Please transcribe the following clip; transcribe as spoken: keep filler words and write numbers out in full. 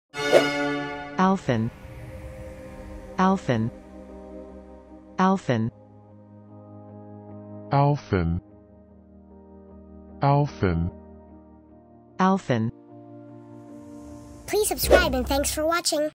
alphyn, alphyn, alphyn, alphyn, alphyn. alphyn. Please subscribe and thanks for watching.